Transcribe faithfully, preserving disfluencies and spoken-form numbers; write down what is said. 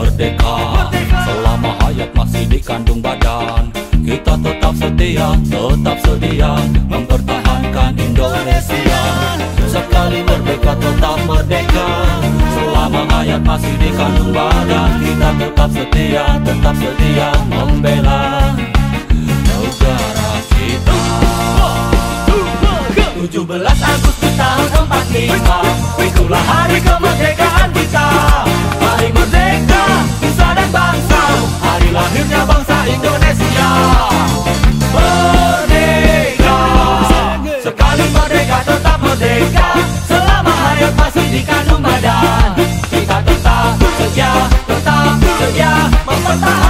merdeka. Selama hayat masih dikandung badan, kita tetap setia, tetap sedia mempertahankan Indonesia. Sekali merdeka tetap merdeka. Selama hayat masih dikandung badan, kita tetap setia, tetap sedia membela negara kita. tujuh belas Agustus tahun empat puluh lima, itulah hari kemerdekaan kita. Hari merdeka, nusa dan bangsa, hari lahirnya bangsa Indonesia. Merdeka, sekali merdeka tetap merdeka. Selama hayat masih dikandung badan, kita tetap setia, tetap setia mempertahankan